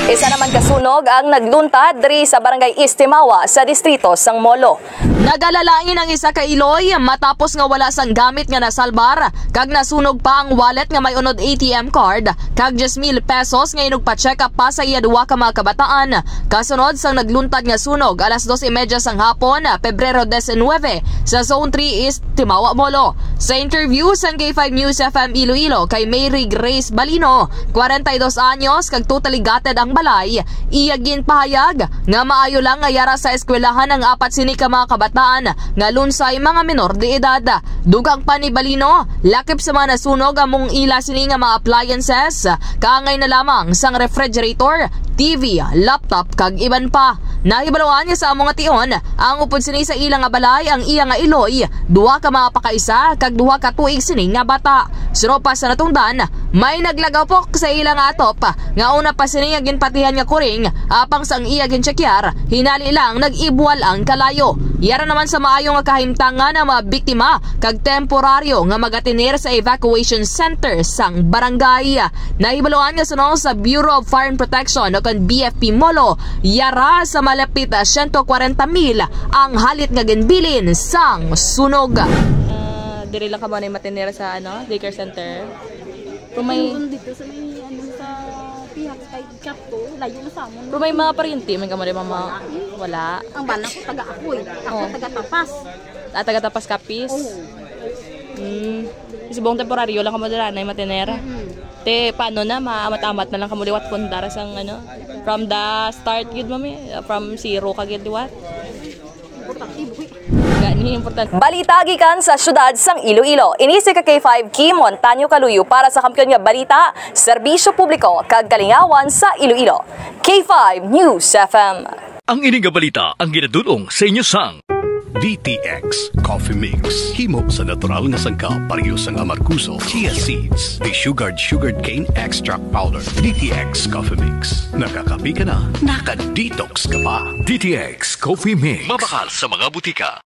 Isa naman kasunog ang nagluntad diri sa Barangay Istimawa sa distrito sang Molo. Nagalalain ang isa ka Iloy matapos nga wala sang gamit nga nasalbar kag nasunog pa ang wallet nga may unod ATM card kag 10,000 pesos nga inugpa-check up pa sa iya duwa ka mga kabataan. Kasunod sang nagluntad nga sunog alas 2:30 sang hapon, Pebrero 19 sa Zone 3 East, Timawa, Molo. Sa interview sang K5 News FM Iloilo kay Mary Grace Balino, 42 anyos kag totally gutted ang balay, iya ginpahayag nga maayo lang nga yara sa eskwelahan ang apat sini ka mga kabataan nga lunsay mga menor de edad. Dugang pa ni Balino, lakip sa mga nasunog among ila sini nga mga appliances, kaangay na lamang sang refrigerator, TV, laptop kag iban pa. Nahibaluan niya sa among ation ang upod sini sa ilang nga balay ang iya nga Iloy, duha ka mga pakaisa kag duha ka tuig sini nga bata. Suropa sa natungdan, may naglagaw po sa ilang nga atop nga una pa sini nga ginpatihan nga kuring apang sang iya ginchekyar, hinali lang nag-ibwal ang kalayo. Yara naman sa maayo nga kahimtangan ang mga biktima kag temporaryo nga magatinir sa evacuation center sang barangay. Nahibaluan nga suno sa Bureau of Fire and Protection o kan BFP Molo, yara sa malapit 140,000 ang halit nga ginbilin sang sunog. Diri lang ka ba na matinira sa daycare center? Kung may dito sa may sa pihak kay Kapto, layo na sa amon. Pero may mga parinti, may kamari mga wala. Ang bana ko taga Apoy, ako taga Tapas. Taga Tapas Kapis. Kasi buong temporaryo lang ka mo dira na matinera. Te paano na maamat-amat na lang kamuliwat kung dara sang from the start gid mami, from zero ka gid liwat. Balita gikan sa syudad sang Iloilo. Inisi ka K5 Kim Montaño Kaluyo para sa kampiyon nga balita, serbisyo publiko kag kalingawan sa Iloilo. K5 News FM. Ang ining nga balita ang ginadulong sa inyo sang DTX Coffee Mix. Himo sa natural nga sangka pareho sang amarkuso, chia seeds, sugared cane extract powder. DTX Coffee Mix. Nakakapi ka na, naka-detox ka pa. DTX Coffee Mix. Mabakal sa mga butika.